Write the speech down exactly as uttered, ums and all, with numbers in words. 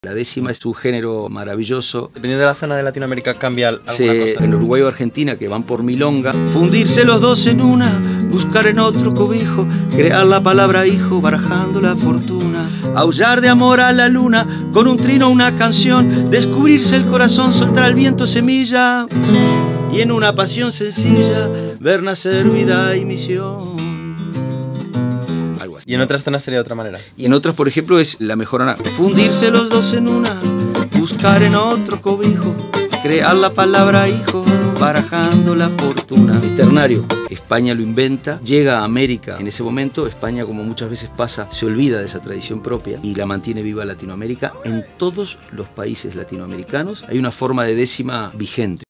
La décima es un género maravilloso. Dependiendo de la zona de Latinoamérica cambia alguna Sí, cosa. en Uruguay o Argentina, que van por milonga. Fundirse los dos en una, buscar en otro cobijo, crear la palabra hijo, barajando la fortuna. Aullar de amor a la luna, con un trino una canción. Descubrirse el corazón, soltar al viento semilla. Y en una pasión sencilla, ver nacer vida y misión. Y en otras zonas sería de otra manera. Y en otras, por ejemplo, es la mejorana. Fundirse los dos en una, buscar en otro cobijo, crear la palabra hijo, barajando la fortuna. El ternario, España lo inventa, llega a América. En ese momento, España, como muchas veces pasa, se olvida de esa tradición propia y la mantiene viva Latinoamérica. En todos los países latinoamericanos hay una forma de décima vigente.